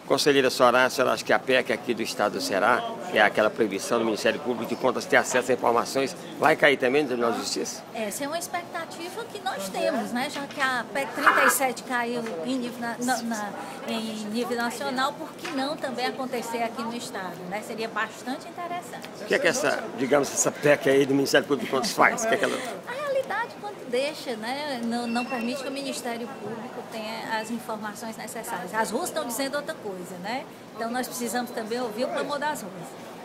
Conselheira Soraya, a senhora acha que a PEC aqui do Estado do Ceará, que é aquela proibição do Ministério Público de Contas ter acesso a informações, vai cair também no Tribunal de Justiça? Essa é uma expectativa que nós temos, né? Já que a PEC 37 caiu em nível nacional, por que não também acontecer aqui no Estado, né? Seria bastante interessante. O que é que essa, digamos, essa PEC aí do Ministério Público de Contas faz? O que é que ela... A realidade, quando deixa, né, não permite que o Ministério Público tenha as informações necessárias. As ruas estão dizendo outra coisa, né? Então nós precisamos também ouvir o clamor das ruas.